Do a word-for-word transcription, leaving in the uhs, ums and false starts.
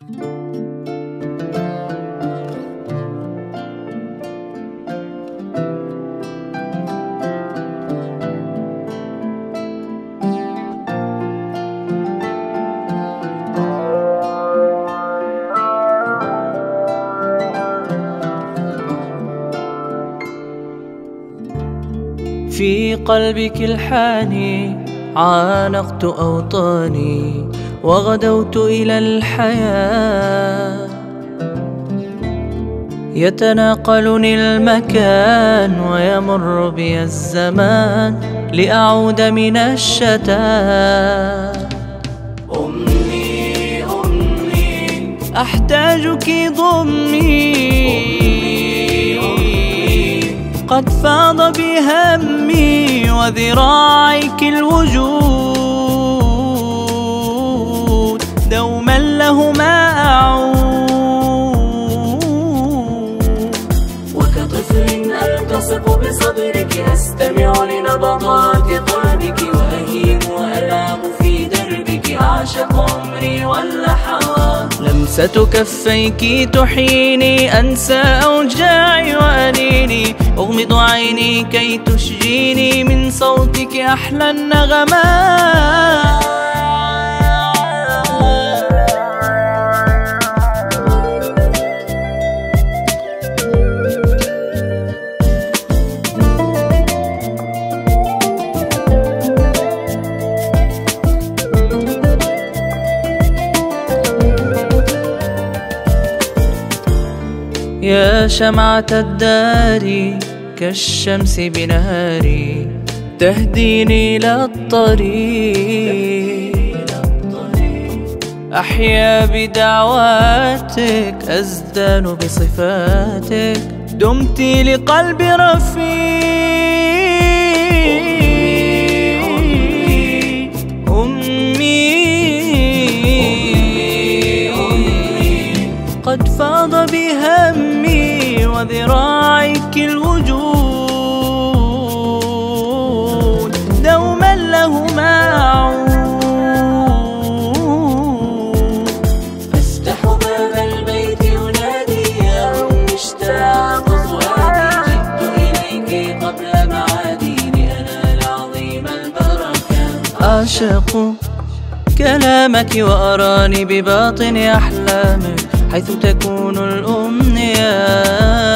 في قلبك الحاني عانقت أوطاني وغدوت إلى الحياة، يتناقلني المكان ويمر بي الزمان لأعود من الشتاء. أمي أمي أحتاجك ضمي، قد فاض بهمي وذراعيك الوجود، دوما لهما أعود. وكطفل ألتصق بصدرك أستمع لنبضات قلبك، وأهيم وألام في دربك، أعشق عمري واللحظات. لمسة كفيك تحييني أنسى أوجاعي وأنيني، أغمض عيني كي تشجيني من صوتك أحلى النغمات. يا شمعة الدار كالشمس بنهاري، تهديني إلى الطريق، أحيا بدعواتك أزدان بصفاتك، دمت لقلبي رفيق. أمي قد فاض بهمي وذراعيك الوجود، دوما لهما أعود. أفتح باب البيت ينادي يا أم اشتاق فؤادي، جئت إليك قبل معادي لأنال عظيم البركة. أعشق كلامك وأراني بباطن أحلامك حيث تكون الأمنيات.